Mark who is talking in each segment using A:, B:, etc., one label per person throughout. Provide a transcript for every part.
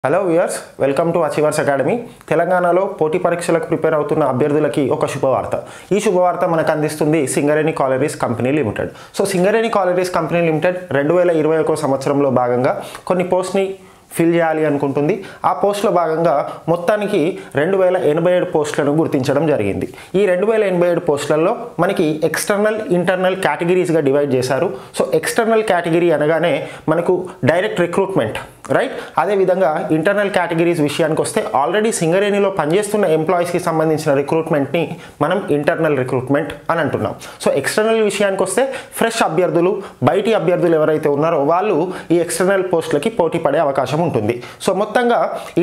A: Hello viewers, welcome to achievers academy. తెలంగాణలో పోటీ పరీక్షలకు ప్రిపేర్ అవుతున్న అభ్యర్థులకి ఒక శుభవార్త. ఈ శుభవార్త మనకు అందిస్తుంది Singareni collieries company limited. So Singareni collieries company limited 2021 సంవత్సరంలో భాగంగా కొన్ని పోస్ట్ని ఫిల్ చేయాలి అనుకుంటుంది. ఆ పోస్టులో భాగంగా మొత్తానికి 2087 పోస్టులను గుర్తించడం జరిగింది. ఈ 2087 పోస్టులలో మనకి ఎక్స్టర్నల్ ఇంటర్నల్ కేటగిరీస్గా డివైడ్ చేశారు. సో ఎక్స్టర్నల్ కేటగిరీ అనగానే మనకు డైరెక్ట్ రిక్రూట్మెంట్, రైట్. అదేవిధంగా ఇంటర్నల్ కేటగిరీస్ విషయానికి వస్తే ఆల్రెడీ సింగరేణిలో పనిచేస్తున్న ఎంప్లాయీస్కి సంబంధించిన రిక్రూట్మెంట్ని మనం ఇంటర్నల్ రిక్రూట్మెంట్ అని అంటున్నాం. సో ఎక్స్టర్నల్ విషయానికి వస్తే ఫ్రెష్ అభ్యర్థులు, బయటి అభ్యర్థులు ఎవరైతే ఉన్నారో వాళ్ళు ఈ ఎక్స్టర్నల్ పోస్టులకి పోటీ పడే అవకాశం ఉంటుంది. సో మొత్తంగా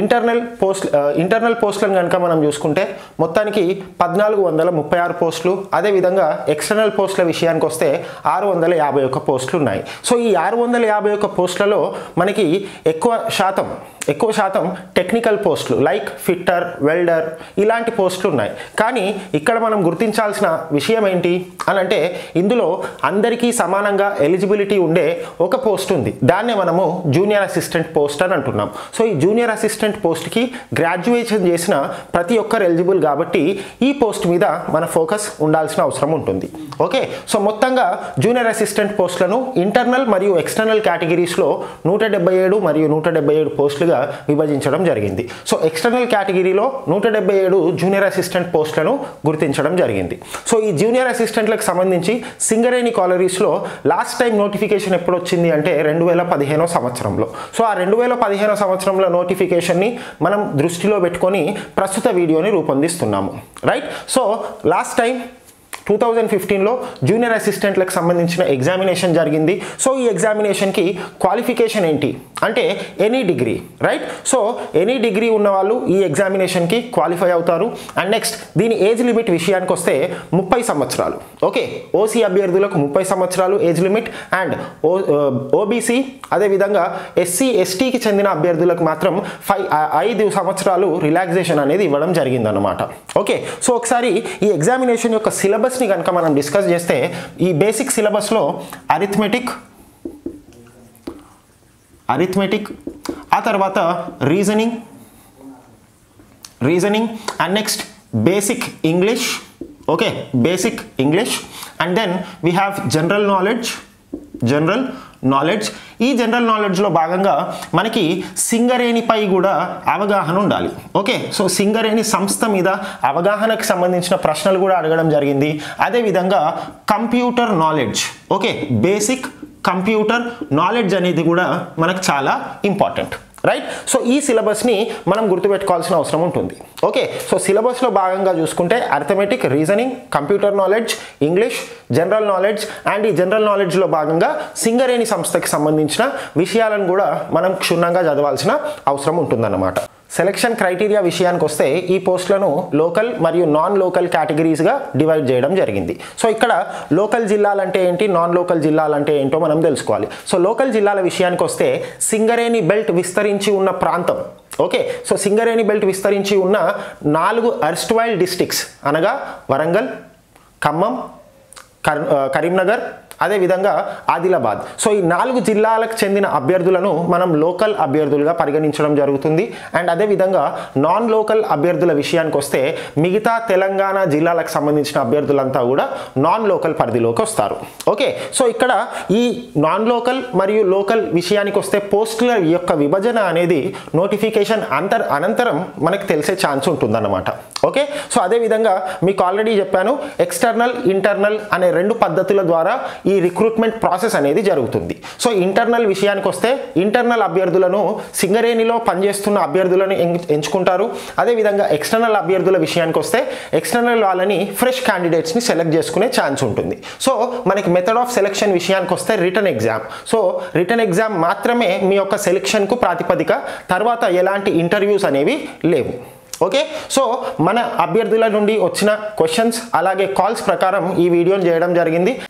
A: ఇంటర్నల్ పోస్టులను కనుక మనం చూసుకుంటే మొత్తానికి 1436 పోస్టులు, అదేవిధంగా ఎక్స్టర్నల్ పోస్టుల విషయానికి వస్తే 651 పోస్టులు ఉన్నాయి. సో ఈ 651 పోస్టులలో మనకి ఎక్కువ శాతం టెక్నికల్ పోస్టులు లైక్ ఫిట్టర్, వెల్డర్ ఇలాంటి పోస్టులు ఉన్నాయి. కానీ ఇక్కడ మనం గుర్తించాల్సిన విషయం ఏంటి అని అంటే ఇందులో అందరికీ సమానంగా ఎలిజిబిలిటీ ఉండే ఒక పోస్ట్ ఉంది. దాన్నే మనము జూనియర్ అసిస్టెంట్ పోస్ట్ అని అంటున్నాం. సో ఈ జూనియర్ అసిస్టెంట్ పోస్ట్కి గ్రాడ్యుయేషన్ చేసిన ప్రతి ఒక్కరు ఎలిజిబుల్ కాబట్టి ఈ పోస్ట్ మీద మన ఫోకస్ ఉండాల్సిన అవసరం ఉంటుంది. ఓకే, సో మొత్తంగా జూనియర్ అసిస్టెంట్ పోస్టులను ఇంటర్నల్ మరియు ఎక్స్టర్నల్ కేటగిరీస్లో 177 మరియు 177 పోస్టులుగా విభజించడం జరిగింది. సో ఎక్స్టర్నల్ కేటగిరీలో 177 జూనియర్ అసిస్టెంట్ పోస్టులను గుర్తించడం జరిగింది. సో ఈ జూనియర్ అసిస్టెంట్లకు సంబంధించి సింగరేణి కాలరీస్లో లాస్ట్ టైం నోటిఫికేషన్ ఎప్పుడు వచ్చింది అంటే 2015 సంవత్సరంలో. సో ఆ 2015 సంవత్సరంలో నోటిఫికేషన్ని మనం దృష్టిలో పెట్టుకొని ప్రస్తుత వీడియోని రూపొందిస్తున్నాము, రైట్. సో లాస్ట్ టైం 2015లో జూనియర్ అసిస్టెంట్లకు సంబంధించిన ఎగ్జామినేషన్ జరిగింది. సో ఈ ఎగ్జామినేషన్కి క్వాలిఫికేషన్ ఏంటి అంటే any degree, right. So any degree ఉన్న వాళ్ళు ఈ ఎగ్జామినేషన్కి క్వాలిఫై అవుతారు. అండ్ నెక్స్ట్ దీని ఏజ్ లిమిట్ విషయానికి వస్తే 30 సంవత్సరాలు. ఓకే, ఓసీ అభ్యర్థులకు 30 సంవత్సరాలు ఏజ్ లిమిట్ అండ్ ఓబీసీ అదేవిధంగా ఎస్సీ ఎస్టీకి చెందిన అభ్యర్థులకు మాత్రం 5 సంవత్సరాలు రిలాక్సేషన్ అనేది ఇవ్వడం జరిగిందన్నమాట. ఓకే, సో ఒకసారి ఈ ఎగ్జామినేషన్ యొక్క సిలబస్ కనుక మనం డిస్కస్ చేస్తే ఈ బేసిక్ సిలబస్లో అరిథమెటిక్, ఆ తర్వాత reasoning and next basic English. Okay, basic English and then we have general knowledge. ఈ జనరల్ నాలెడ్జ్లో భాగంగా మనకి సింగరేణిపై కూడా అవగాహన ఉండాలి. ఓకే, సో సింగరేణి సంస్థ మీద అవగాహనకు సంబంధించిన ప్రశ్నలు కూడా అడగడం జరిగింది. అదేవిధంగా computer knowledge, okay, basic computer knowledge అనేది కూడా మనకు చాలా ఇంపార్టెంట్, రైట్. సో ఈ సిలబస్ని మనం గుర్తుపెట్టుకోవాల్సిన అవసరం ఉంటుంది. ఓకే, సో సిలబస్లో భాగంగా చూసుకుంటే arithmetic, reasoning, computer knowledge, English, general knowledge and ఈ జనరల్ నాలెడ్జ్లో భాగంగా సింగరేణి సంస్థకి సంబంధించిన విషయాలను కూడా మనం క్షుణ్ణంగా చదవాల్సిన అవసరం ఉంటుందన్నమాట. సెలక్షన్ క్రైటీరియా విషయానికి వస్తే ఈ పోస్టులను లోకల్ మరియు నాన్ లోకల్ కేటగిరీస్గా డివైడ్ చేయడం జరిగింది. సో ఇక్కడ లోకల్ జిల్లాలంటే ఏంటి, నాన్ లోకల్ జిల్లాలంటే ఏంటో మనం తెలుసుకోవాలి. సో లోకల్ జిల్లాల విషయానికి వస్తే సింగరేణి బెల్ట్ విస్తరించి ఉన్న ప్రాంతం. ఓకే, సో సింగరేణి బెల్ట్ విస్తరించి ఉన్న 4 ఎర్స్ట్వైల్ డిస్ట్రిక్ట్స్ అనగా వరంగల్, ఖమ్మం, కరీంనగర్ అదేవిధంగా ఆదిలాబాద్. సో ఈ 4 జిల్లాలకు చెందిన అభ్యర్థులను మనం లోకల్ అభ్యర్థులుగా పరిగణించడం జరుగుతుంది. అండ్ అదేవిధంగా నాన్ లోకల్ అభ్యర్థుల విషయానికి వస్తే మిగతా తెలంగాణ జిల్లాలకు సంబంధించిన అభ్యర్థులంతా కూడా నాన్ లోకల్ పరిధిలోకి వస్తారు. ఓకే, సో ఇక్కడ ఈ నాన్ లోకల్ మరియు లోకల్ విషయానికి వస్తే పోస్టుల యొక్క విభజన అనేది నోటిఫికేషన్ అనంతరం మనకు తెలిసే ఛాన్స్ ఉంటుందన్నమాట. ఓకే, సో అదేవిధంగా మీకు ఆల్రెడీ చెప్పాను, ఎక్స్టర్నల్ ఇంటర్నల్ అనే 2 పద్ధతుల ద్వారా ఈ రిక్రూట్మెంట్ ప్రాసెస్ అనేది జరుగుతుంది. సో ఇంటర్నల్ విషయానికి వస్తే ఇంటర్నల్ అభ్యర్థులను సింగరేణిలో పనిచేస్తున్న అభ్యర్థులను ఎంచుకుంటారు. అదేవిధంగా ఎక్స్టర్నల్ అభ్యర్థుల విషయానికి వస్తే ఎక్స్టర్నల్ వాళ్ళని ఫ్రెష్ క్యాండిడేట్స్ని సెలెక్ట్ చేసుకునే ఛాన్స్ ఉంటుంది. సో మనకి మెథడ్ ఆఫ్ సెలెక్షన్ విషయానికి వస్తే written exam. So written exam మాత్రమే మీ యొక్క సెలెక్షన్కు ప్రాతిపదిక, తర్వాత ఎలాంటి ఇంటర్వ్యూస్ అనేవి లేవు. ఓకే, సో మన అభ్యర్థుల నుండి వచ్చిన క్వశ్చన్స్ అలాగే కాల్స్ ప్రకారం ఈ వీడియోని చేయడం జరిగింది.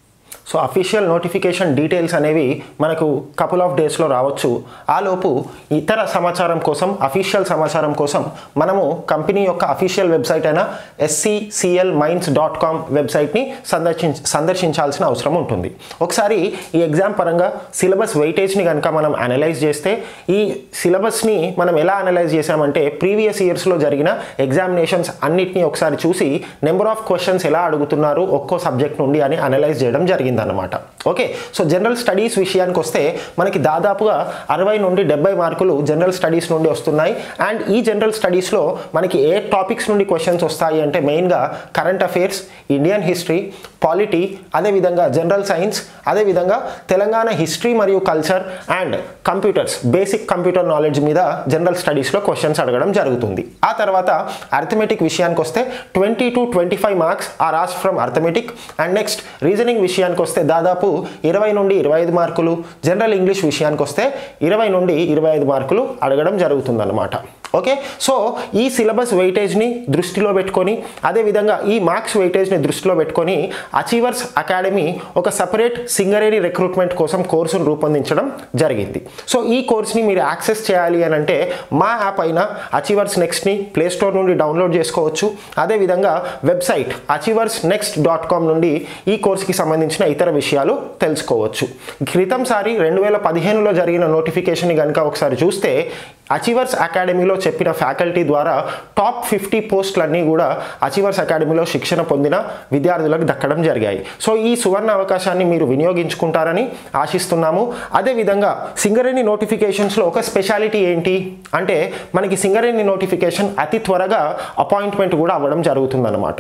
A: సో అఫీషియల్ నోటిఫికేషన్ డీటెయిల్స్ అనేవి మనకు కపుల్ ఆఫ్ డేస్లో రావచ్చు. ఆలోపు ఇతర సమాచారం కోసం, అఫీషియల్ సమాచారం కోసం మనము కంపెనీ యొక్క అఫీషియల్ వెబ్సైట్ అయిన SCCLminds.com వెబ్సైట్ని సందర్శించాల్సిన అవసరం ఉంటుంది. ఒకసారి ఈ ఎగ్జామ్ పరంగా సిలబస్ వెయిటేజ్ని కనుక మనం అనలైజ్ చేస్తే, ఈ సిలబస్ని మనం ఎలా అనలైజ్ చేసామంటే ప్రీవియస్ ఇయర్స్లో జరిగిన ఎగ్జామినేషన్స్ అన్నిటినీ ఒకసారి చూసి నెంబర్ ఆఫ్ క్వశ్చన్స్ ఎలా అడుగుతున్నారు ఒక్కో సబ్జెక్ట్ నుండి అని అనలైజ్ చేయడం జరిగింది అన్నమాట. ఓకే, సో జనరల్ స్టడీస్ విషయానికి వస్తే మనకి దాదాపుగా 60 నుండి 70 మార్కులు జనరల్ స్టడీస్ నుండి వస్తున్నాయి. అండ్ ఈ జనరల్ స్టడీస్లో మనకి ఏ టాపిక్స్ నుండి క్వశ్చన్స్ వస్తాయి అంటే మెయిన్గా current affairs, Indian history, polity, అదేవిధంగా జనరల్ సైన్స్, అదేవిధంగా తెలంగాణ హిస్టరీ మరియు culture and computers, basic computer knowledge మీద జనరల్ స్టడీస్లో క్వశ్చన్స్ అడగడం జరుగుతుంది. ఆ తర్వాత అర్థమెటిక్ విషయానికి వస్తే 20 to 25 marks are asked from arithmetic. And next reasoning విషయానికి వస్తే దాదాపు 20 నుండి 25 మార్కులు, జనరల్ ఇంగ్లీష్ విషయానికి వస్తే 20 నుండి 25 మార్కులు అడగడం జరుగుతుందన్నమాట. ఓకే, సో ఈ సిలబస్ వెయిటేజ్ని దృష్టిలో పెట్టుకొని, అదేవిధంగా ఈ మార్క్స్ వెయిటేజ్ని దృష్టిలో పెట్టుకొని అచీవర్స్ అకాడమీ ఒక సపరేట్ సింగరేణి రిక్రూట్మెంట్ కోసం కోర్సును రూపొందించడం జరిగింది. సో ఈ కోర్స్ని మీరు యాక్సెస్ చేయాలి అని అంటే మా యాప్ అయిన అచీవర్స్ నెక్స్ట్ని ప్లే స్టోర్ నుండి డౌన్లోడ్ చేసుకోవచ్చు. అదేవిధంగా వెబ్సైట్ achieversnext.com నుండి ఈ కోర్సుకి సంబంధించిన ఇతర విషయాలు తెలుసుకోవచ్చు. క్రితంసారి 2015లో జరిగిన నోటిఫికేషన్ని కనుక ఒకసారి చూస్తే అచీవర్స్ అకాడమీలో చెప్పిన ఫ్యాకల్టీ ద్వారా టాప్ 50 పోస్టులన్నీ కూడా అచీవర్స్ అకాడమీలో శిక్షణ పొందిన విద్యార్థులకు దక్కడం జరిగాయి. సో ఈ సువర్ణ అవకాశాన్ని మీరు వినియోగించుకుంటారని ఆశిస్తున్నాము. అదేవిధంగా సింగరేణి నోటిఫికేషన్స్లో ఒక స్పెషాలిటీ ఏంటి అంటే మనకి సింగరేణి నోటిఫికేషన్ అతి త్వరగా అపాయింట్మెంట్ కూడా అవ్వడం జరుగుతుందన్నమాట.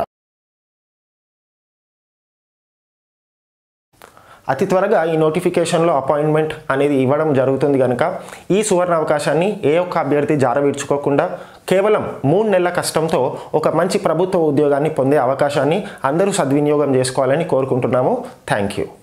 A: అతి త్వరగా ఈ నోటిఫికేషన్లో అపాయింట్మెంట్ అనేది ఇవ్వడం జరుగుతుంది కనుక ఈ సువర్ణ అవకాశాన్ని ఏ ఒక్క అభ్యర్థి జారవిడ్చుకోకుండా కేవలం 3 నెలల కష్టంతో ఒక మంచి ప్రభుత్వ ఉద్యోగాన్ని పొందే అవకాశాన్ని అందరూ సద్వినియోగం చేసుకోవాలని కోరుకుంటున్నాము. Thank you.